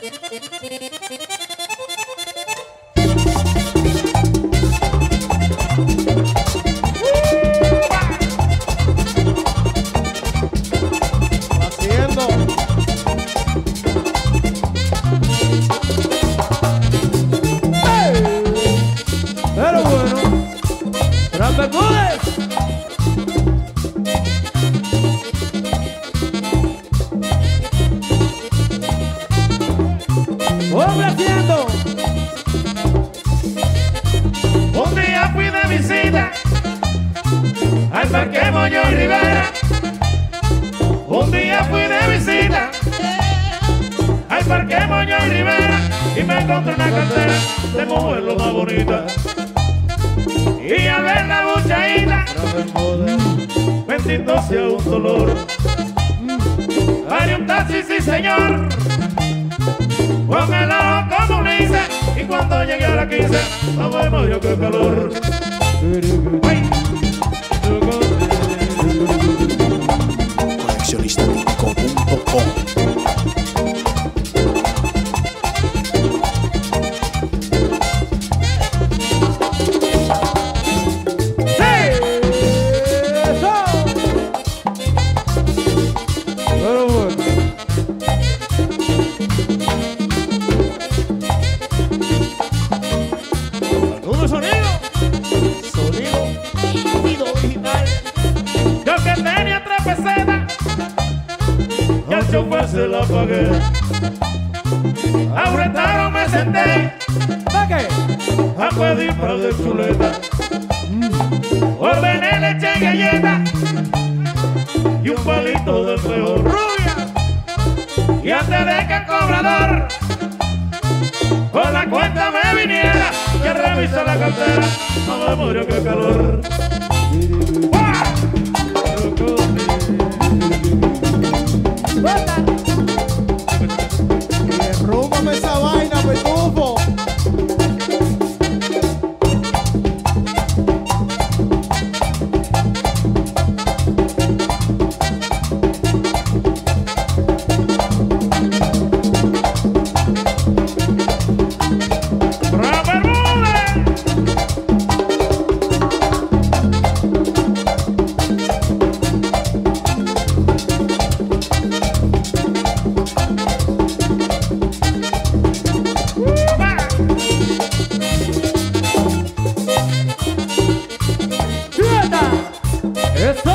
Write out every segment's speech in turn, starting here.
Pero bueno, Fran Bermúdez. Complaciendo. Un día fui de visita al Parque Moño Rivera. Un día fui de visita al Parque Moño Rivera y me encontré una cartera de mujer lo más bonita. Y al ver la buchaína, bendito sea un dolor. Haré un taxi, sí señor, con el ojo como un lince. Y cuando llegué a la 15, no me murió qué calor. Ay. Coleccionistatico.com. Pero bueno. ¿Algún sonido? Sonido original. Yo que tenía 3 pesetas y al chofer se la pagué. A un restaurante me senté ¿Para qué? a pedir par de chuletas. Ordené leche y galleta y un palito de peor rubia. Y antes de que el cobrador con la cuenta me viniera, que revisa la cartera, no me murió qué calor. ¡Uah! Derrúmbame esa vaina, petufo. ¡Fran Bermúdez! ¡Suelta! ¡Eso!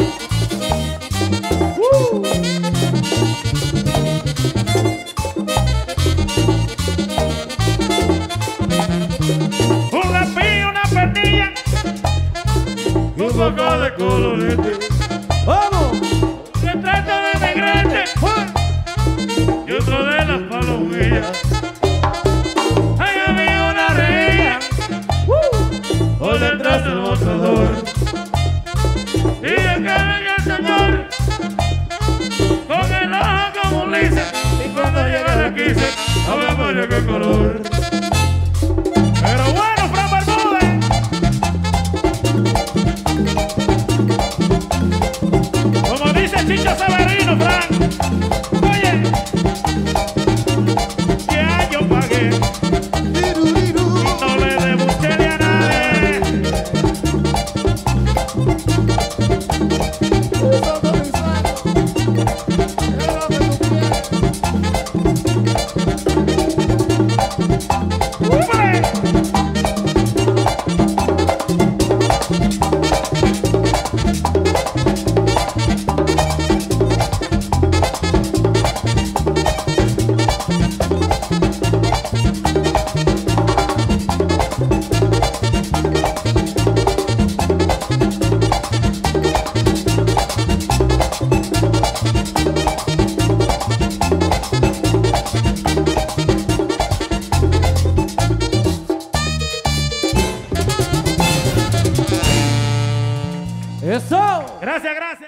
Un lápiz y una pernilla y un poco de colorete. ¡Vamos! Un retrato de negrete y otro de las palomillas. Ay, a mí una reía por detrás del mostrador. Y el que venga el señor con el ojo como un lince. Y cuando llega a la 15, a ver María qué color. Pero bueno, Fran Bermúdez. Como dice Chicho Severino, Fran. Oye, ya yo pagué y no le debuché a nadie. ¡Eso! Gracias, gracias.